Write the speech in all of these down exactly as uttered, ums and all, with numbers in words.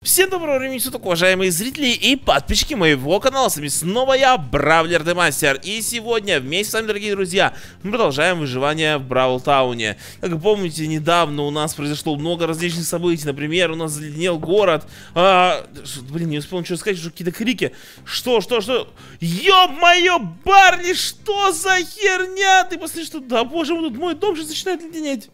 Всем доброго времени суток, уважаемые зрители и подписчики моего канала. С вами снова я, Бравлер Демастер. И сегодня вместе с вами, дорогие друзья, мы продолжаем выживание в Бравл Тауне. Как вы помните, недавно у нас произошло много различных событий. Например, у нас заледенел город. а, Блин, не успел ничего сказать, что какие-то крики. Что, что, что? Ёб-моё, Барни, что за херня? Ты посмотри, что... Да, боже мой, тут мой дом сейчас начинает леденеть.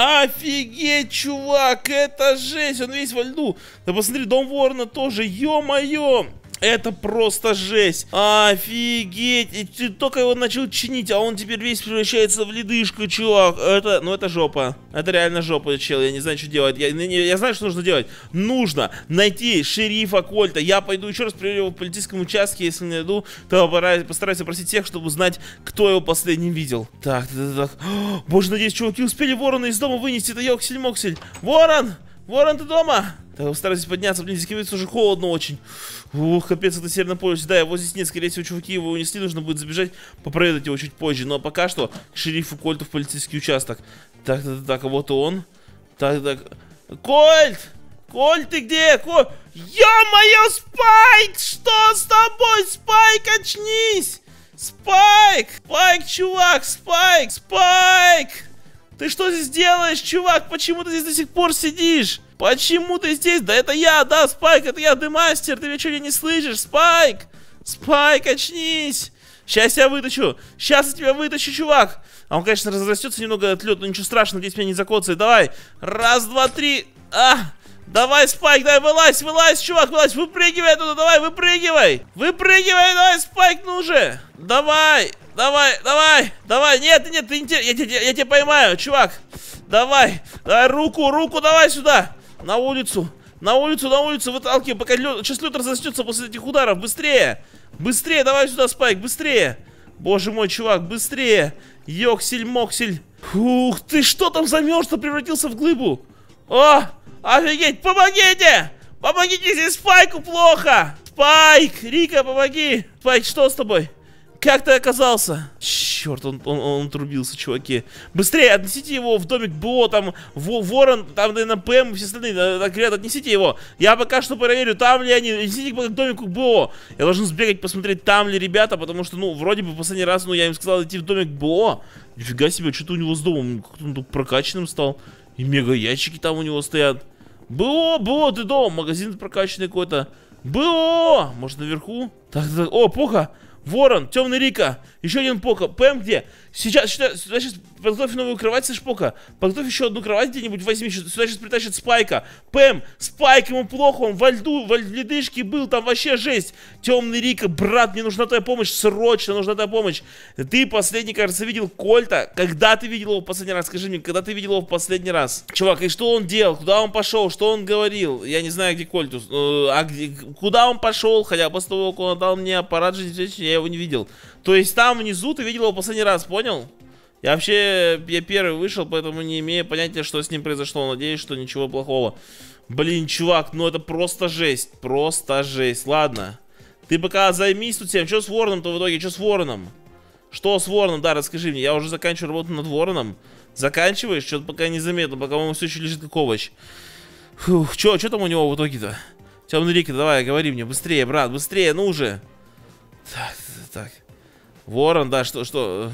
Офигеть, чувак, это жесть, он весь во льду. Да посмотри, дом ворона тоже, ё-моё. Это просто жесть. Офигеть. И ты только его начал чинить, а он теперь весь превращается в ледышку, чувак. Это, ну это жопа. Это реально жопа, чел. Я не знаю, что делать. Я, не, я знаю, что нужно делать. Нужно найти шерифа Кольта. Я пойду еще раз проверю его в полицейском участке. Если не найду, то постараюсь опросить всех, чтобы узнать, кто его последним видел. Так, так, так. О, боже, надеюсь, чуваки успели ворона из дома вынести. Это Йоксель-Моксель. Ворон! Ворон, ты дома? Так, старайтесь подняться, блин, здесь, кажется, уже холодно очень. Ух, капец, это Северный полюс. Да, его здесь нет, скорее всего, чуваки его унесли. Нужно будет забежать, попроведать его чуть позже. Но пока что к шерифу Кольту в полицейский участок. Так, так, так, а вот и он. Так, так. Кольт! Кольт, ты где? Кольт? Ё-моё, Спайк! Что с тобой? Спайк, очнись! Спайк! Спайк, чувак, Спайк! Спайк! Ты что здесь делаешь, чувак? Почему ты здесь до сих пор сидишь? Почему ты здесь? Да это я, да, Спайк, это я, Демастер. Ты меня что, не слышишь? Спайк! Спайк, очнись! Сейчас я вытащу. Сейчас я тебя вытащу, чувак. А он, конечно, разрастется немного от лёд, но ничего страшного, надеюсь, меня не закоцает. Давай. Раз, два, три. А! Давай, Спайк, давай, вылазь, вылазь, чувак, вылазь. Выпрыгивай оттуда, давай, выпрыгивай. Выпрыгивай, давай, Спайк, ну же. Давай. Давай, давай, давай, нет, нет, ты не те, я, я, я тебя поймаю, чувак. Давай, давай, руку, руку, давай сюда. На улицу, на улицу, на улицу, выталкивай, пока лед, сейчас лед разрастется после этих ударов, быстрее. Быстрее, давай сюда, Спайк, быстрее. Боже мой, чувак, быстрее. Йоксель-Моксель. Ух ты, что там замерз, что превратился в глыбу? О, офигеть, помогите. Помогите, здесь Спайку плохо. Спайк, Рика, помоги. Спайк, что с тобой? Как ты оказался? Черт, он, он, он трубился, чуваки. Быстрее, отнесите его в домик БО, там, Ворон, там, наверное, ПМ, все остальные, так, ребят, отнесите его. Я пока что проверю, там ли они, отнесите к домику БО. Я должен сбегать, посмотреть, там ли ребята, потому что, ну, вроде бы в последний раз, ну, я им сказал идти в домик БО. Нифига себе, что-то у него с домом, как-то он тут прокачанным стал. И мега ящики там у него стоят. БО, БО, ты дома, магазин прокачанный какой-то. БО, может, наверху? Так, так, о, плохо. Ворон, темный Рика, еще один Пока. Пэм где? Сейчас, сюда, сюда сейчас подготовь новую кровать, слышь, Пока. Подготовь еще одну кровать где-нибудь, возьми, сюда сейчас притащит Спайка. Пэм, Спайк, ему плохо, он во льду, во ледышке был, там вообще жесть. Темный Рика, брат, мне нужна твоя помощь, срочно нужна твоя помощь. Ты последний, кажется, видел Кольта. Когда ты видел его в последний раз? Скажи мне, когда ты видел его в последний раз? Чувак, и что он делал? Куда он пошел? Что он говорил? Я не знаю, где Кольтус. А где, куда он пошел? Хотя после того, как он отдал мне аппарат жизнеобеспечения, я его не видел. То есть там внизу ты видел его в последний раз, понял? Я вообще, я первый вышел, поэтому не имею понятия, что с ним произошло. Надеюсь, что ничего плохого. Блин, чувак, ну это просто жесть. Просто жесть. Ладно. Ты пока займись тут всем. Что с Вороном-то в итоге? Что с Вороном? Что с Вороном? Да, расскажи мне. Я уже заканчиваю работу над Вороном. Заканчиваешь? Что-то пока незаметно. Пока он все еще лежит как овощ. Фух, что там у него в итоге-то? Темный Рика, давай, говори мне. Быстрее, брат, быстрее, ну уже. Так, так. Ворон, да, что, что?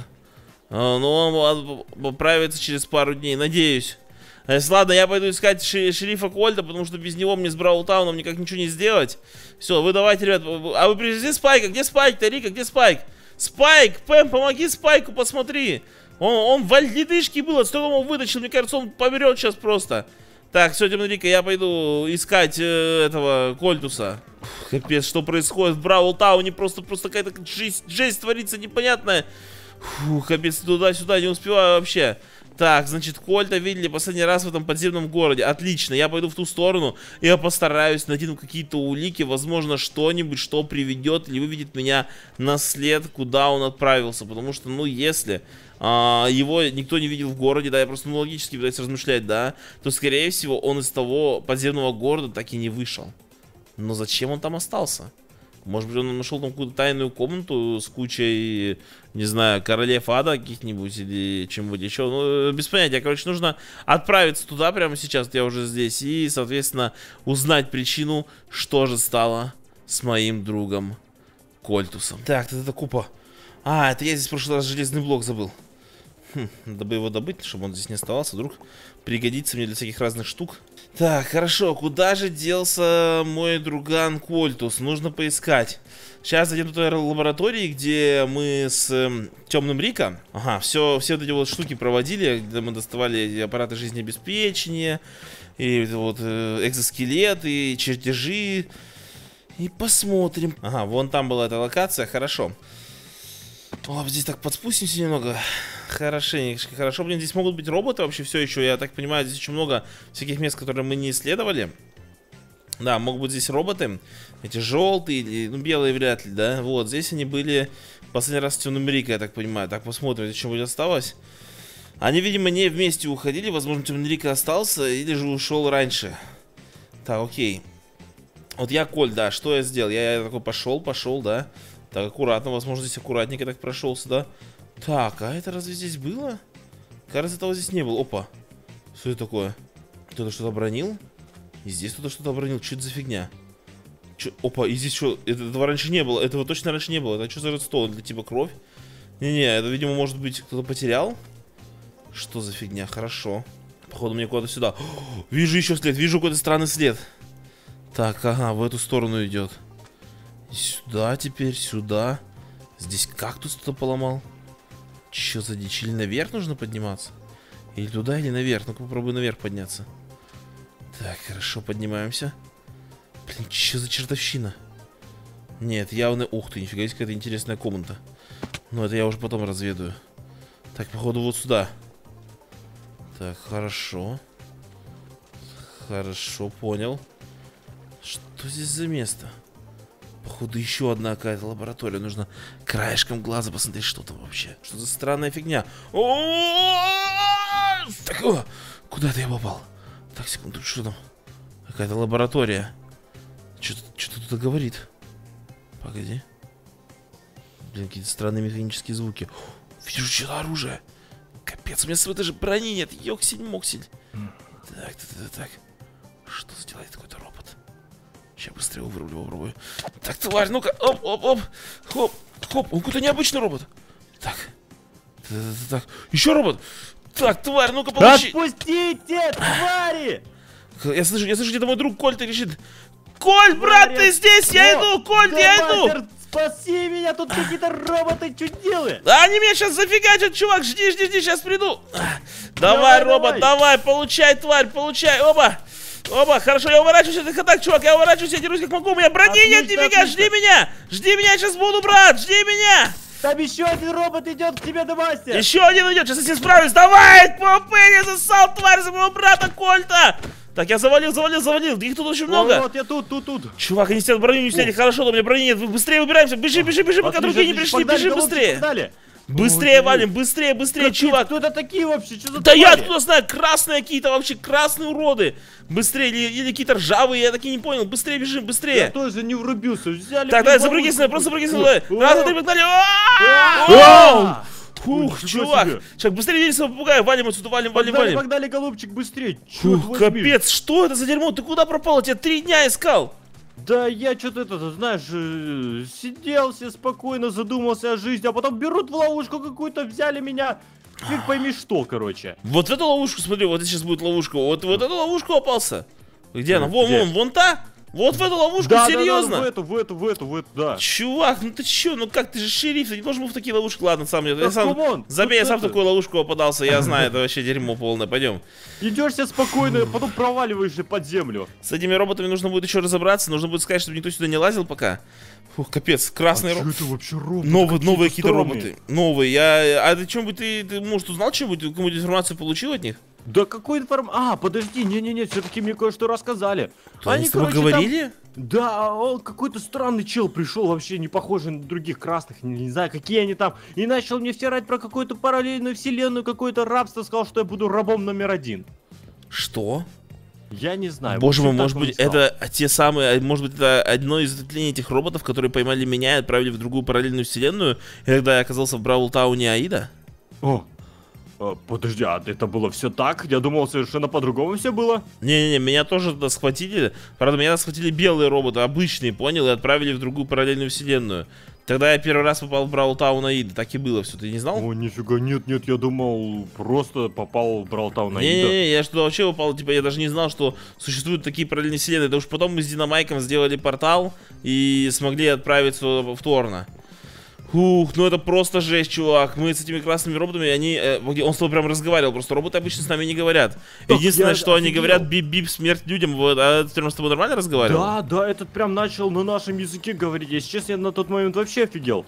А, ну, он поправится через пару дней, надеюсь. Если, ладно, я пойду искать ши шерифа Кольта, потому что без него мне с Бравл Тауном никак ничего не сделать. Все, вы давайте, ребят. А вы привезли Спайка? Где Спайк-то, Рика, где Спайк? Спайк, Пэм, помоги Спайку, посмотри. Он, он в ледышке был, столько его вытащил, мне кажется, он помрет сейчас просто. Так, все, темный Рика, я пойду искать э, этого Кольтуса. Фух, капец, что происходит в Бравл Тауне, просто, просто какая-то жесть, жесть творится непонятная. Фух, капец, туда-сюда не успеваю вообще. Так, значит, Кольта видели последний раз в этом подземном городе. Отлично, я пойду в ту сторону. И я постараюсь найти там какие-то улики. Возможно, что-нибудь, что приведет или выведет меня на след, куда он отправился. Потому что, ну, если а, его никто не видел в городе, да, я просто ну, логически пытаюсь размышлять, да, то, скорее всего, он из того подземного города так и не вышел. Но зачем он там остался? Может быть, он нашел там какую-то тайную комнату с кучей, не знаю, королев ада каких-нибудь или чем-нибудь еще. Ну, без понятия. Короче, нужно отправиться туда прямо сейчас, я уже здесь, и, соответственно, узнать причину, что же стало с моим другом Кольтусом. Так, это купа. А, это я здесь в прошлый раз железный блок забыл. Хм, надо бы его добыть, чтобы он здесь не оставался. Вдруг пригодится мне для всяких разных штук. Так, хорошо. Куда же делся мой друган Кольтус? Нужно поискать. Сейчас зайдем в той лаборатории, где мы с э, Темным Рика. Ага, все, все вот эти вот штуки проводили, где мы доставали аппараты жизнеобеспечения, и вот э, экзоскелеты, и чертежи. И посмотрим. Ага, вон там была эта локация, хорошо. О, здесь так подспустимся немного. Хорошенечко, хорошо. Блин, здесь могут быть роботы вообще все еще. Я так понимаю, здесь очень много всяких мест, которые мы не исследовали. Да, могут быть здесь роботы. Эти желтые, или, ну, белые вряд ли, да. Вот, здесь они были последний раз в Темном Рике, я так понимаю. Так, посмотрим, здесь что-нибудь осталось. Они, видимо, не вместе уходили. Возможно, Темный Рик остался или же ушел раньше. Так, окей. Вот я, Коль, да, что я сделал? Я, я такой пошел, пошел, да. Так, аккуратно, возможно, здесь аккуратненько так прошелся, да. Так, а это разве здесь было? Кажется, этого здесь не было. Опа. Что это такое? Кто-то что-то обронил? И здесь кто-то что-то обронил. Что это за фигня? Чё? Опа, и здесь что? Этого раньше не было. Этого точно раньше не было. Это что за редстоун? Это типа кровь? Не-не, это, видимо, может быть, кто-то потерял? Что за фигня? Хорошо. Походу, мне куда-то сюда. О, вижу еще след. Вижу какой-то странный след. Так, ага, в эту сторону идет. Сюда теперь, сюда. Здесь кактус кто-то поломал. Че за дичь? Или наверх нужно подниматься? Или туда, или наверх? Ну-ка попробуй наверх подняться. Так, хорошо, поднимаемся. Блин, че за чертовщина? Нет, явно... Ух ты, нифига, есть какая-то интересная комната. Но это я уже потом разведаю. Так, походу вот сюда. Так, хорошо. Хорошо, понял. Что здесь за место? Походу еще одна какая-то лаборатория. Нужно краешком глаза посмотреть, что там вообще. Что за странная фигня? Так, о, куда-то я попал. Так, секунду, что там? Какая-то лаборатория. Что-то тут говорит. Погоди. Блин, какие-то странные механические звуки. Вижу что-то оружие. Капец, у меня своей даже брони нет. Ёксель-моксель. Так, так, так, так. Что за дела? Это какой-то робот. Сейчас быстрее его вырублю, попробую. Так, тварь, ну-ка, оп, оп, оп. Хоп, хоп, он какой-то необычный робот. Так, так, так, так. Еще робот. Так, тварь, ну-ка, получи. Отпустите, твари! Я слышу, я слышу, где-то мой друг Кольт решит. Кольт, брат, ты здесь, я иду, Кольт, я иду. Спаси меня, тут какие-то роботы, что делают? Да они меня сейчас зафигачат, чувак, жди, жди, жди, сейчас приду. Давай, робот, давай, получай, тварь, получай, оба. Оба, хорошо, я уворачиваюсь от их атак, чувак, я уворачиваюсь, я дерусь как могу, у меня брони нет, нифига, жди меня, жди меня, я сейчас буду, брат, жди меня. Там еще один робот идет к тебе, Демастер. Еще один идет, сейчас я с ним справлюсь, давай, ПВП, я засал, тварь, за моего брата Кольта. Так, я завалил, завалил, завалил, их тут очень много. Вот, я тут, тут, тут. Чувак, они сидят, броню не сняли, хорошо, но у меня брони нет, быстрее выбираемся, бежи, бежи, бежи, пока другие не пришли, бежи быстрее. Быстрее валим, быстрее, быстрее, чувак. Кто это такие вообще? Что за Да я откуда знаю, красные какие-то вообще, красные уроды. Быстрее, или, или какие-то ржавые, я таки не понял. Быстрее бежим, быстрее. Я тоже не врубился, взяли. Так, давай, запрыгни сюда, просто запрыгни сюда. Раз, два, три, погнали. Фух, чувак. Сейчас быстрее видите своего попугая, валим отсюда, валим, валим, валим. Погнали, голубчик, быстрее. Фух, капец, что это за дерьмо? Ты куда пропал? Я тебя три дня искал. Да я что-то это, знаешь, сидел себе спокойно, задумался о жизни, а потом берут в ловушку какую-то, взяли меня, фиг пойми что, короче. Вот в эту ловушку, смотри, вот сейчас будет ловушка, вот в эту ловушку попался. Где она? Вон, вон, вон та. Вот в эту ловушку, да, серьезно? Да, да, в эту, в эту, в эту, в эту, да. Чувак, ну ты чё, ну как, ты же шериф, ты не должен был в такие ловушки. Ладно, сам, я, я сам, on, забей, я сам в такую ловушку попадался, я знаю, это вообще дерьмо полное, пойдем. Идешь себе спокойно, потом проваливаешься под землю. С этими роботами нужно будет еще разобраться, нужно будет сказать, чтобы никто сюда не лазил пока. Фух, капец, красные а роботы. это вообще роботы? Новые, новые какие-то роботы, новые, я, а ты что-нибудь, ты, ты, может, узнал что-нибудь, какую-нибудь информацию получил от них? Да какой информация? А, подожди, не-не-не, все-таки мне кое-что рассказали. То они с тобой говорили? Там... Да, он какой-то странный чел пришел, вообще не похожий на других красных, не, не знаю, какие они там. И начал мне втирать про какую-то параллельную вселенную, какое-то рабство, сказал, что я буду рабом номер один. Что? Я не знаю. Боже мой, вот может так он быть, стал. это те самые, может быть, это одно из ответвлений этих роботов, которые поймали меня и отправили в другую параллельную вселенную, и когда я оказался в Бравл-тауне Аида? О, а, подожди, а это было все так? Я думал, совершенно по-другому все было. Не-не-не, меня тоже туда схватили, правда, меня схватили белые роботы, обычные, понял, и отправили в другую параллельную вселенную. Тогда я первый раз попал в Бравл-таун Аида, так и было все, ты не знал? О, нифига, нет, нет, я думал, просто попал в Бравл-таун Аида. Не-не-не, я же туда вообще попал, типа, я даже не знал, что существуют такие параллельные вселенные. Это уж потом мы с Динамайком сделали портал и смогли отправиться в Торна. Ух, ну это просто жесть, чувак. Мы с этими красными роботами, они... Э, он с тобой прям разговаривал, просто роботы обычно с нами не говорят. Так, Единственное, я что они офигел. говорят, бип-бип, смерть людям. Вот, а ты с тобой нормально разговаривал? Да, да, этот прям начал на нашем языке говорить. Если честно, я на тот момент вообще офигел.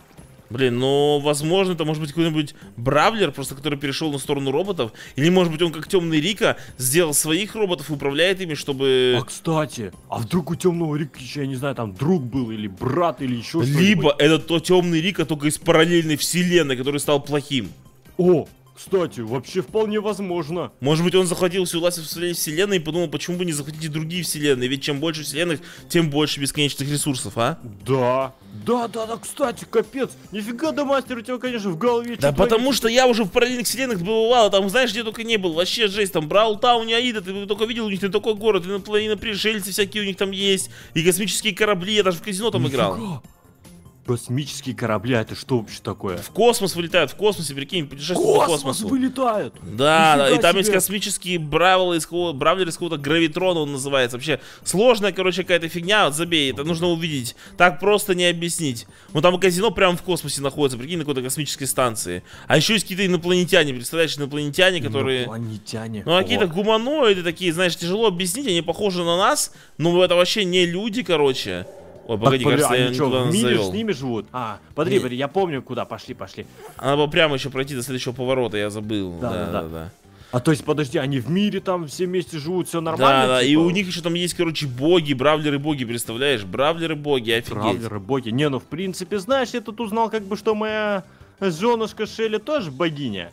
Блин, ну, возможно, это может быть какой-нибудь бравлер, просто который перешел на сторону роботов. Или, может быть, он как Темный Рика сделал своих роботов и управляет ими, чтобы... А кстати, а вдруг у темного Рика еще, я не знаю, там друг был, или брат, или еще что-нибудь? Либо это тот Темный Рика, только из параллельной вселенной, который стал плохим. О, кстати, вообще вполне возможно. Может быть, он захватил всю власть в своей вселенной и подумал, почему бы не захватить и другие вселенные? Ведь чем больше вселенных, тем больше бесконечных ресурсов, а? Да. Да, да, да, кстати, капец. Нифига, да, мастер, у тебя, конечно, в голове... Да что потому творится. что я уже в параллельных вселенных бывал, там, знаешь, где только не был. Вообще жесть, там, Бравл-тауне Аида, ты только видел, у них там такой город, инопланетные-пришельцы всякие у них там есть, и космические корабли, я даже в казино там играл. Нифига. Космические корабли, а это что вообще такое? В космос вылетают, в космосе, прикинь, путешествуют по Космос космосу. вылетают! Да, да, Нифига и там себе. есть космические бравлы из какого, бравлер из какого-то гравитрона он называется. Вообще сложная, короче, какая-то фигня, вот забей, это нужно увидеть. Так просто не объяснить. Ну там казино прямо в космосе находится, прикинь, на какой-то космической станции. А еще есть какие-то инопланетяне, представляешь, инопланетяне, которые... Инопланетяне. Ну, а какие-то О. гуманоиды такие, знаешь, тяжело объяснить, они похожи на нас, но это вообще не люди, короче. Ой, погоди, Так, кажется, они я не что, туда в нас мире завел. с ними живут? А, подожди, Не. подожди, я помню, куда пошли, пошли. Надо было прямо еще пройти до следующего поворота, я забыл. Да, Да, да, да, да. да. А то есть, подожди, они в мире там все вместе живут, все Да, нормально? да, и типа? у них еще там есть, короче, боги, бравлеры-боги, представляешь? Бравлеры-боги, офигеть. Бравлеры, боги. Не, ну в принципе, знаешь, я тут узнал, как бы, что моя женушка Шелли тоже богиня.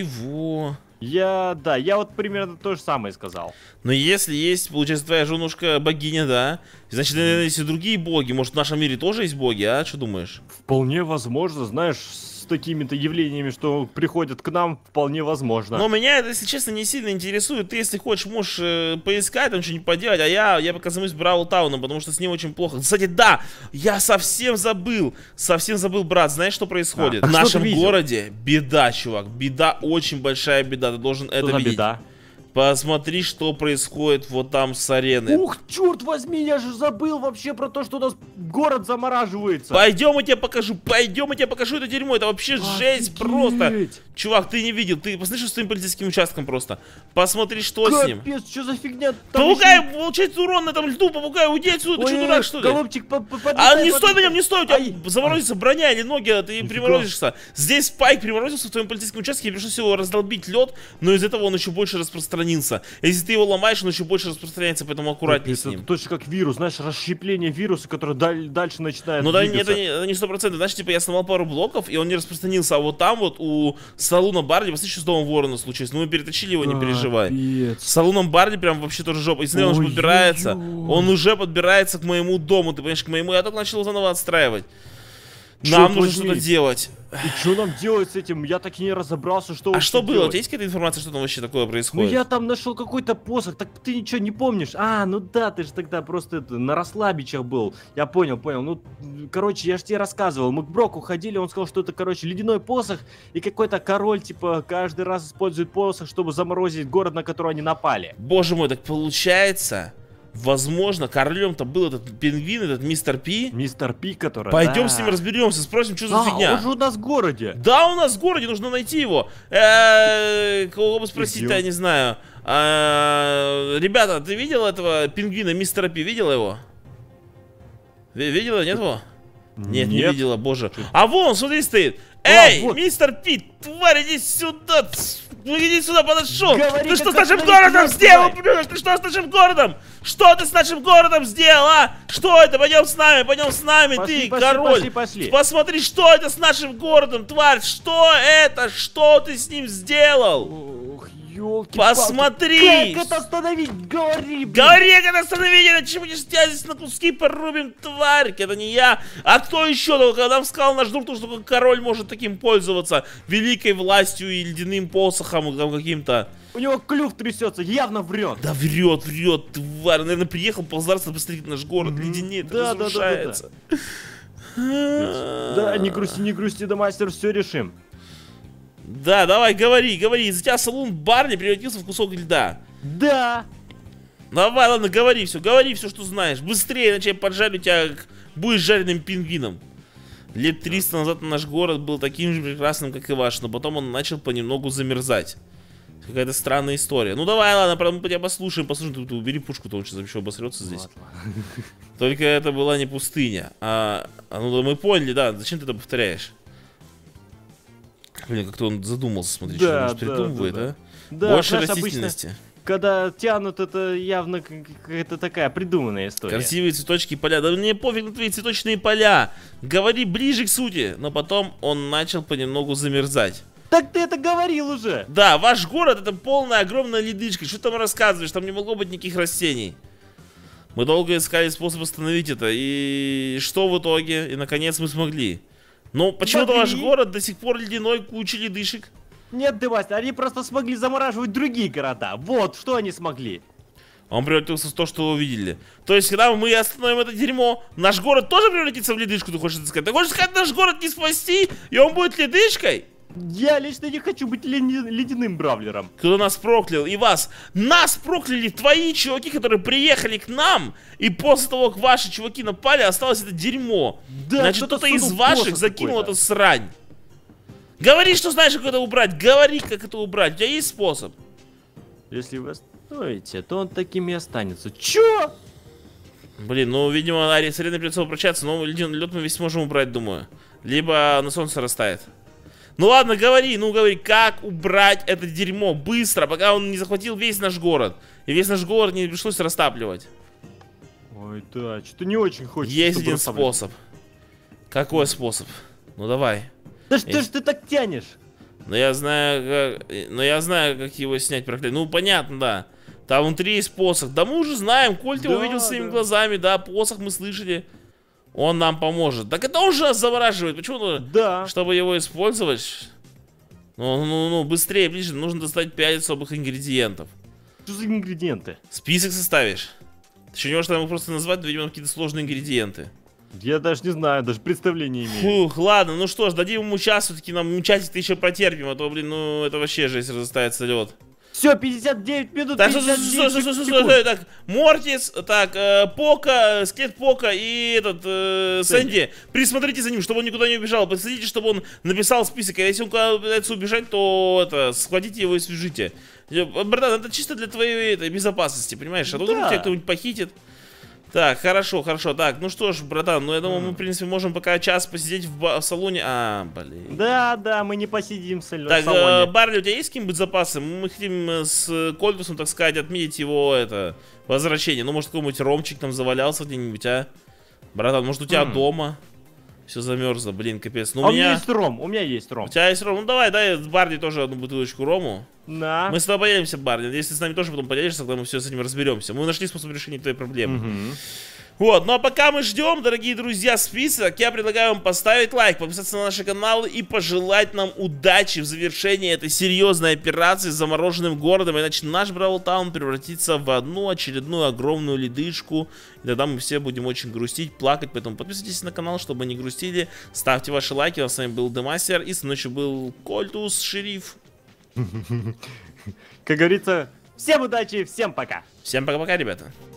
Чего? Я, да, я вот примерно то же самое сказал. Но если есть, получается, твоя женушка богиня, да? Значит, наверное, есть и другие боги. Может, в нашем мире тоже есть боги, а? Что думаешь? Вполне возможно, знаешь, с такими-то явлениями, что приходят к нам, вполне возможно. Но меня это, если честно, не сильно интересует. Ты, если хочешь, можешь э, поискать, там что-нибудь поделать. А я, я пока займусь Бравл-тауном, потому что с ним очень плохо. Кстати, да, я совсем забыл. Совсем забыл, брат. Знаешь, что происходит? А, в а что нашем ты видел? городе беда, чувак. Беда, очень большая беда. Ты должен Что это за видеть. беда? Посмотри, что происходит вот там с ареной. Ух, черт возьми, я же забыл вообще про то, что у нас город замораживается. Пойдем, я тебе покажу, пойдем, я тебе покажу это дерьмо, это вообще жесть просто. Офигеть. Чувак, ты не видел, ты посмотри, что с твоим полицейским участком просто. Посмотри, что с ним. Капец, что за фигня? Там Попугай, еще- получается урон на этом льду, попугай, уйди отсюда, ты Ой, что, дурак, что ли? Голубчик, по- по- А подлетай, не стой на подлетай. нем, не стой, у тебя Ай. заморозится броня или ноги, а ты Нифига. приморозишься. Здесь Спайк приморозился в твоем полицейском участке, и пришлось его раздолбить лед, но из этого он еще больше распространился. Если ты его ломаешь, он еще больше распространяется, поэтому аккуратнее Это с ним. точно как вирус, знаешь, расщепление вируса, который даль- дальше начинает Ну да, двигаться. это не, это не сто процентов. Знаешь, типа я сломал пару блоков, и он не распространился. А вот там вот у Салуна Барди, посмотри, что с домом Ворона случилось. Ну мы перетащили его, не переживай. Капец. С Салуном Барди прям вообще тоже жопа. И смотри, он уже Ой-ой-ой. подбирается. Он уже подбирается к моему дому. Ты понимаешь, к моему. Я только начал его заново отстраивать. Нам Чёрт нужно возьми. что-то делать. И что нам делать с этим? Я так и не разобрался, что А вообще что было? У делать. тебя есть какая-то информация, что там вообще такое Ну происходит? я там нашел какой-то посох, так ты ничего не помнишь? А, ну да, ты же тогда просто это, на расслабичах был. Я понял, понял. Ну, короче, я же тебе рассказывал. Мы к Броку ходили, он сказал, что это, короче, ледяной посох, и какой-то король, типа, каждый раз использует посох, чтобы заморозить город, на который они напали. Боже мой, так получается... Возможно, королем-то был этот пингвин, этот мистер Пи. Мистер Пи, который... Пойдем да. с ним разберемся, спросим, что за А, фигня. он же у нас в городе. Да, у нас в городе, нужно найти его. Э, Кого бы спросить-то, я не знаю. А, Ребята, ты видел этого пингвина, мистера Пи? Видела его? Ви- Видела, нет его? Нет, не видела, боже. А вон, смотри, стоит. Эй, вот. мистер Пи, тварь, иди сюда. ц- Иди сюда, подошел. Говори, Ты что с как нашим остановить городом нас, сделал, давай. понимаешь? Ты что с нашим городом? Что ты с нашим городом сделал, а? Что это? Пойдем с нами, пойдем с нами, Пошли, ты, пошли, король. пошли, пошли. Посмотри, что это с нашим городом, тварь. Что это? Что ты с ним сделал? Ох, Ёлки-палки. Посмотри! Как это остановить? Говори, блин. Говори, как это остановить, иначе будешь тебя здесь на куски порубим, тварь! Это не я. А кто еще? Когда нам сказал наш друг, что только король может таким пользоваться. Великой властью и ледяным посохом каким-то. У него клюв трясется, явно врет. Да врет, врет, тварь. Наверное, приехал ползарство посмотреть наш город, mm-hmm. леденеет, да, разрушается. Да, да, да, да. Да, не грусти, не грусти, да, мастер, все решим. Да, давай, говори, говори. Из-за тебя салон Барли превратился в кусок льда. Да. Давай, ладно, говори все, говори все, что знаешь. Быстрее, иначе я поджарю тебя, будешь жареным пингвином. Лет триста назад наш город был таким же прекрасным, как и ваш, но потом он начал понемногу замерзать. Какая-то странная история. Ну давай, ладно, мы тебя послушаем, послушаем, ты убери пушку, то он сейчас еще обосрется здесь. Вот. Только это была не пустыня. А, а ну мы поняли, да, зачем ты это повторяешь? Блин, как-то он задумался, смотри, да, что он придумывает, да, да. а? Да, больше знаешь, растительности. Обычно, когда тянут, это явно какая-то такая придуманная история. Красивые цветочки и поля. Да мне пофиг на твои цветочные поля. Говори ближе к сути. Но потом он начал понемногу замерзать. Так ты это говорил уже. Да, ваш город это полная огромная ледышка. Что ты там рассказываешь? Там не могло быть никаких растений. Мы долго искали способ остановить это. И что в итоге? И наконец мы смогли. Но почему-то ваш город до сих пор ледяной, куча ледышек. Нет, Дымастер, они просто смогли замораживать другие города. Вот, что они смогли. Он превратился в то, что вы видели. То есть, когда мы остановим это дерьмо, наш город тоже превратится в ледышку, ты хочешь сказать? Ты хочешь сказать, наш город не спасти, и он будет ледышкой? Я лично не хочу быть ледяным бравлером. Кто нас проклял? И вас. Нас прокляли твои чуваки, которые приехали к нам. И после того, как ваши чуваки напали, осталось это дерьмо. Да, значит, кто-то из ваших закинул эту срань. Говори, что знаешь, как это убрать. Говори, как это убрать. У тебя есть способ? Если вы остановите, то он таким и останется. Чё? Блин, ну, видимо, Ари с Ареной придется попрощаться, но лед мы весь можем убрать, думаю. Либо на солнце растает. Ну ладно, говори, ну говори, как убрать это дерьмо быстро, пока он не захватил весь наш город. И весь наш город не пришлось растапливать. Ой, да, что-то не очень хочется. Есть один способ. Какой способ? Ну давай. Да что ж ты так тянешь? Но я знаю, как... Но я знаю, как его снять проклятие. Ну понятно, да. Там внутри есть посох. Да мы уже знаем, Коль ты да, увидел своими да. глазами, да, посох мы слышали. Он нам поможет. Так это уже нас завораживает. Почему? Да. Чтобы его использовать. Ну, ну, ну, быстрее, ближе. Нужно достать пять особых ингредиентов. Что за ингредиенты? Список составишь. Ты еще не можешь там просто назвать, видимо, какие-то сложные ингредиенты. Я даже не знаю, даже представления не имею. Фух, ладно, ну что ж, дадим ему час, все-таки нам мучать-то еще протерпим, а то, блин, ну это вообще жесть, разостается лед. Все, пятьдесят девять минут, так, пятьдесят девять стой, стой, стой, стой, стой, так, Мортис, так, э, Пока, Скелет Пока и этот, э, Сэнди. Присмотрите за ним, чтобы он никуда не убежал, посмотрите, чтобы он написал список, а если он куда-то пытается убежать, то, это, схватите его и свяжите. Братан, это чисто для твоей этой безопасности, понимаешь, а то вдруг тебя кто-нибудь похитит. Так, хорошо, хорошо. Так, ну что ж, братан, ну я думаю, мы, в принципе, можем пока час посидеть в, в салоне. А, блин. Да, да, мы не посидим в салоне. Так, э, Барли, у тебя есть какие-нибудь запасы? Мы хотим с Кольтусом, так сказать, отметить его, это, возвращение. Ну, может, какой-нибудь ромчик там завалялся где-нибудь, а? Братан, может, у тебя mm. дома? Все замерзло, блин, капец. Ну, а у меня есть ром, у меня есть ром. У тебя есть ром? Ну давай, дай Барди тоже одну бутылочку рому. Да. Мы с тобой поделимся, Барди. Если с нами тоже потом поделишься, тогда мы все с этим разберемся. Мы нашли способ решения твоей проблемы. Угу. Вот, ну а пока мы ждем, дорогие друзья, список, я предлагаю вам поставить лайк, подписаться на наши каналы и пожелать нам удачи в завершении этой серьезной операции с замороженным городом, иначе наш Бравл Таун превратится в одну очередную огромную ледышку, и тогда мы все будем очень грустить, плакать, поэтому подписывайтесь на канал, чтобы не грустили, ставьте ваши лайки, у нас с вами был Дымастер, и со мной еще был Кольтус, Шериф. Как говорится, всем удачи, всем пока. Всем пока-пока, ребята.